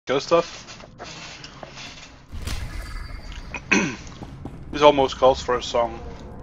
Good stuff. This almost calls for a song.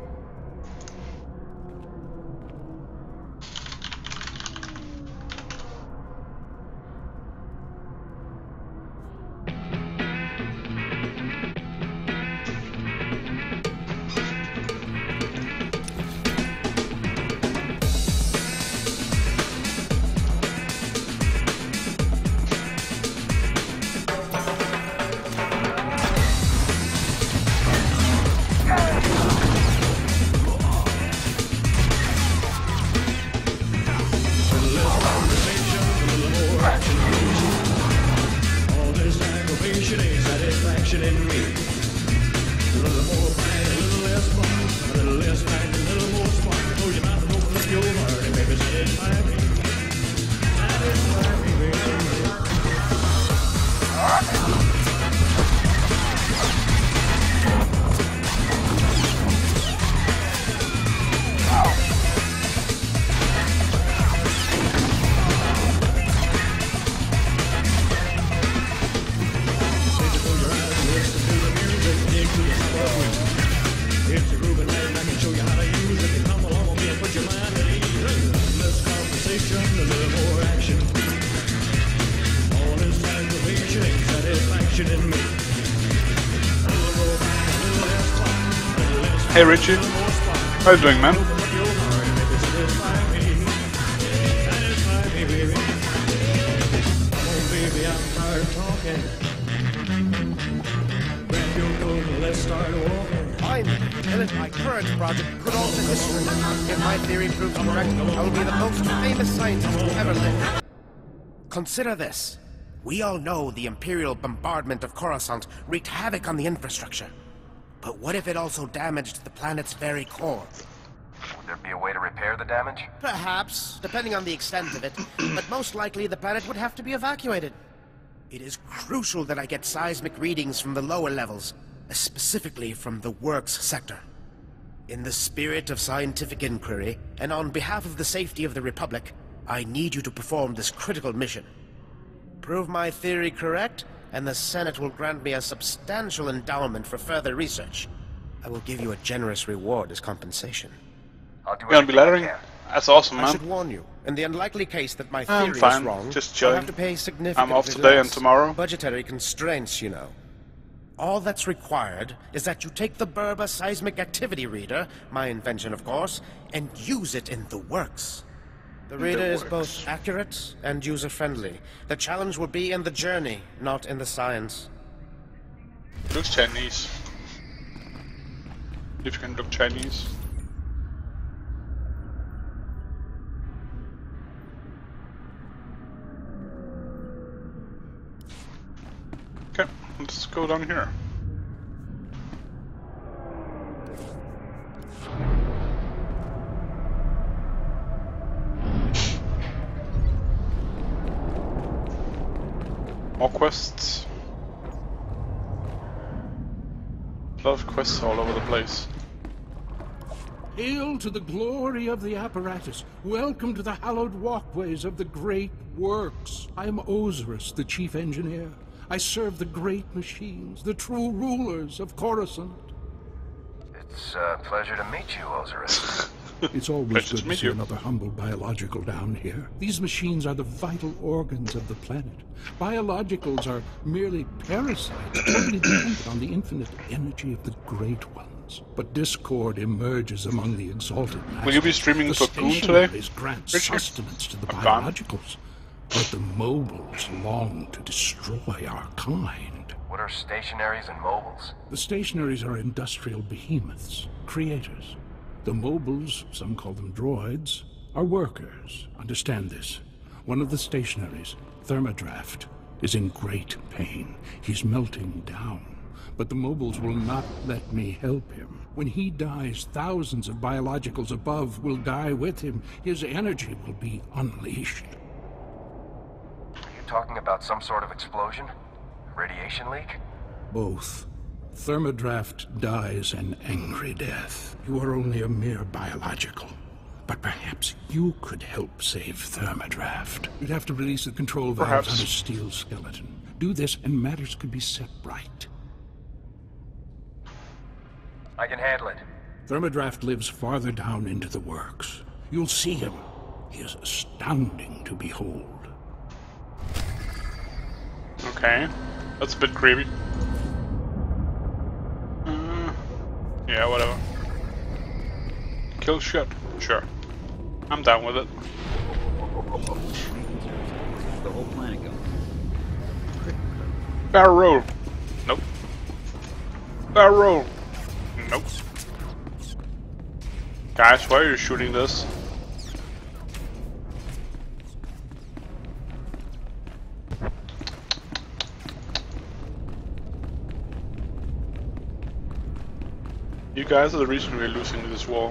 Hey Richie, how you doing, man? My current project could alter history. If my theory proves correct, I will be the most famous scientist who ever lived. Consider this. We all know the Imperial bombardment of Coruscant wreaked havoc on the infrastructure. But what if it also damaged the planet's very core? Would there be a way to repair the damage? Perhaps, depending on the extent of it. But most likely the planet would have to be evacuated. It is crucial that I get seismic readings from the lower levels, specifically from the Works sector. In the spirit of scientific inquiry, and on behalf of the safety of the Republic, I need you to perform this critical mission. Prove my theory correct, and the Senate will grant me a substantial endowment for further research. I will give you a generous reward as compensation. I'll do You gonna be lettering? That's awesome, I man. should warn you, in the unlikely case that my I'm theory fine. is wrong, Just I'll chilling. have to pay significantly I'm off today and less. tomorrow. Budgetary constraints, you know. All that's required is that you take the Burba Seismic Activity Reader, my invention of course, and use it in the Works. The reader is both accurate and user-friendly. The challenge will be in the journey, not in the science. Looks Chinese. If you can look Chinese. Okay, let's go down here. More quests. A lot of quests all over the place. Hail to the glory of the apparatus. Welcome to the hallowed walkways of the great works. I am Osiris, the chief engineer. I serve the great machines, the true rulers of Coruscant. It's a pleasure to meet you, Osiris. It's always Pleasure good to to meet see you. another humble biological down here. These machines are the vital organs of the planet. Biologicals are merely parasites, totally dependent on the infinite energy of the Great Ones. But discord emerges among the exalted. Will you be streaming The Cocoon today? stationaries grant Richard? sustenance to the I'm gone. biologicals, but the mobiles long to destroy our kind. What are stationaries and mobiles? The stationaries are industrial behemoths, creators. The mobiles, some call them droids, are workers. Understand this. One of the stationaries, Thermodraft, is in great pain. He's melting down. But the mobiles will not let me help him. When he dies, thousands of biologicals above will die with him. His energy will be unleashed. Are you talking about some sort of explosion? Radiation leak? Both. Thermodraft dies an angry death. You are only a mere biological. But perhaps you could help save Thermodraft. You'd have to release the control valves Perhaps. on his steel skeleton. Do this and matters could be set right. I can handle it. Thermodraft lives farther down into the works. You'll see him. He is astounding to behold. Okay. That's a bit creepy. Yeah, whatever. Kill shot? Sure. I'm down with it. The whole planet go. Barrel roll. Nope. Barrel roll. Nope. Guys, why are you shooting this? You guys are the reason we're losing this war.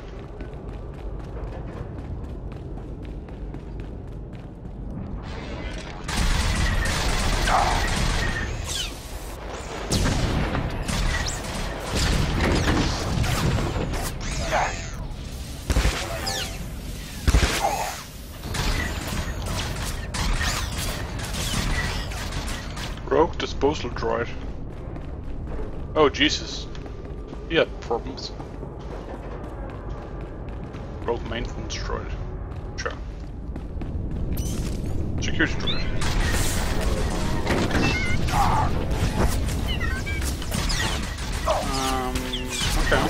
Rogue disposal droid. Oh Jesus. He had problems. Rogue maintenance droid. Sure. Security droid. Okay.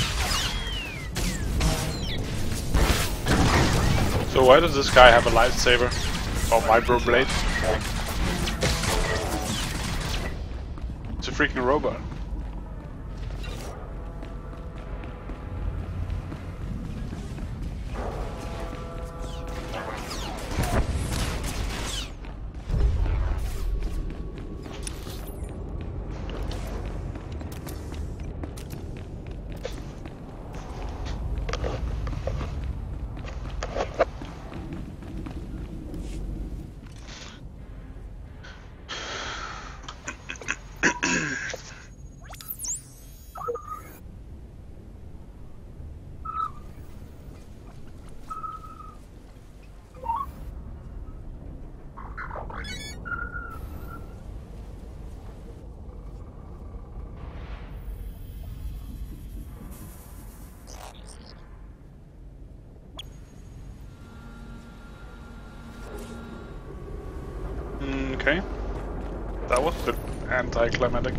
So why does this guy have a lightsaber? Or vibroblade? It's a freaking robot. Okay. That was a bit anticlimactic.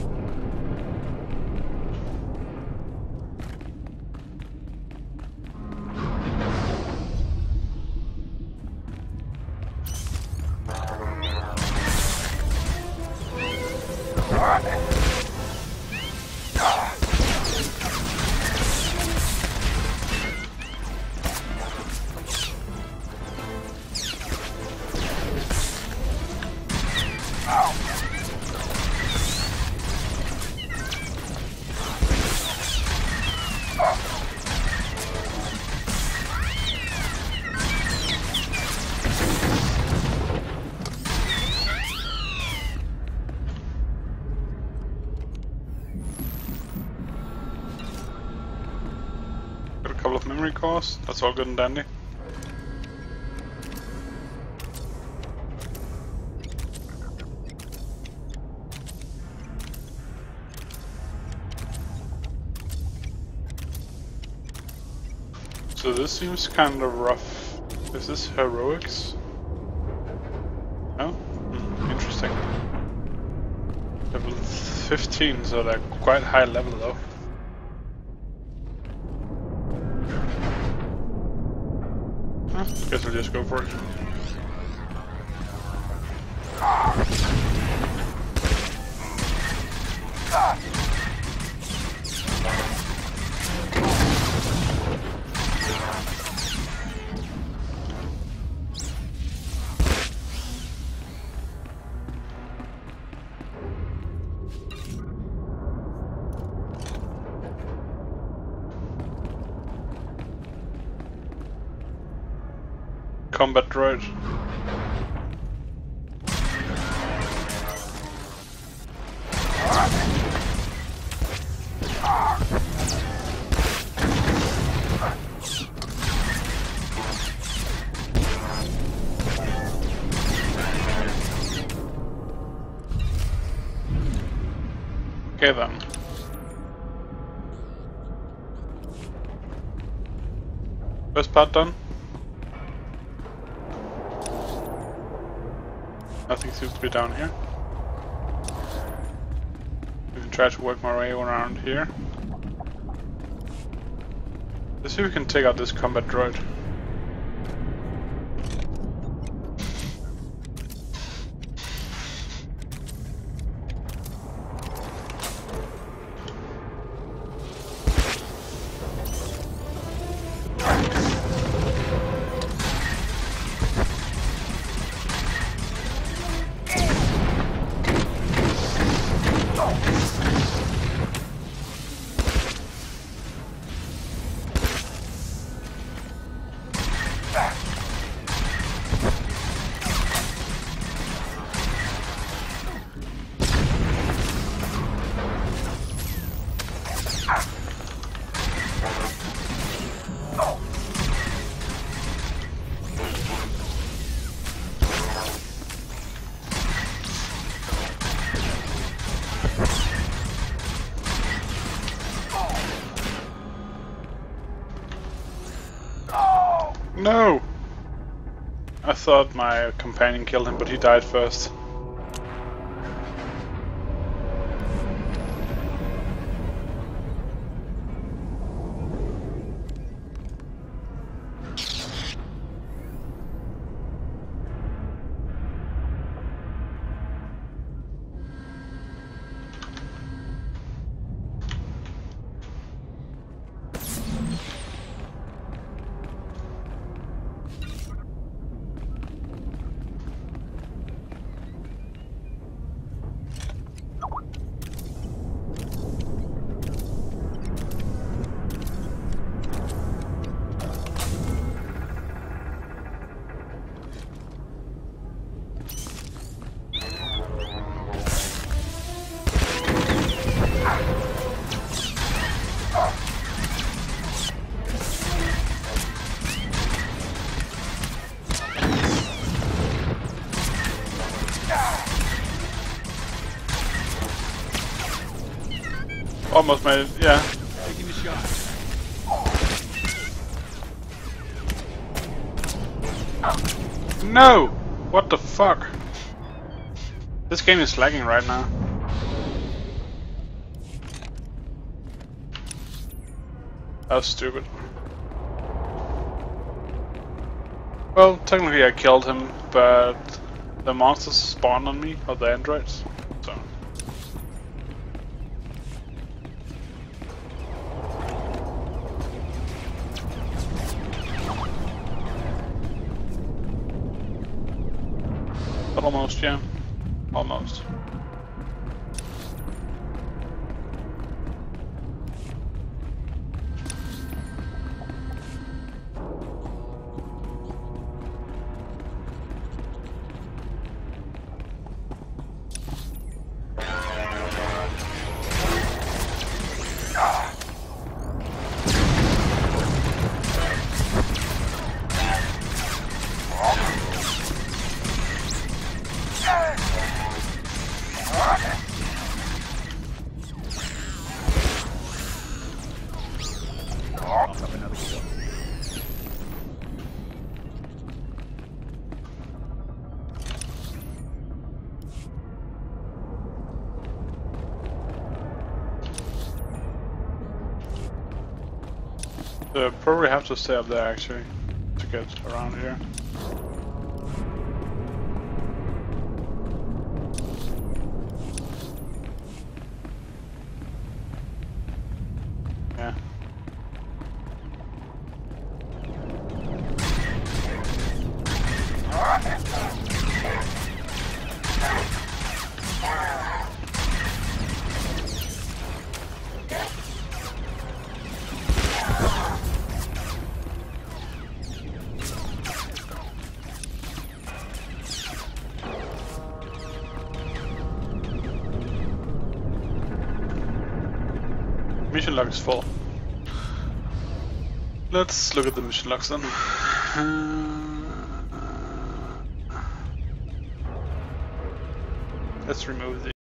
Got a couple of memory cores, that's all good and dandy. So this seems kind of rough. Is this heroics? No? Interesting. Level 15, so they're quite high level though. Guess we'll just go for it. Combat droid. Okay then. First part done. Nothing seems to be down here. We can try to work my way around here. Let's see if we can take out this combat droid. No! I thought my companion killed him, but he died first. Almost made it, yeah. Taking the shot. No! What the fuck? This game is lagging right now. That was stupid. Well, technically I killed him, but the monsters spawned on me, or the androids, so... Almost, yeah. Almost. Probably have to stay up there actually to get around here. Yeah. Mission log is full. Let's look at the mission logs then. Let's remove the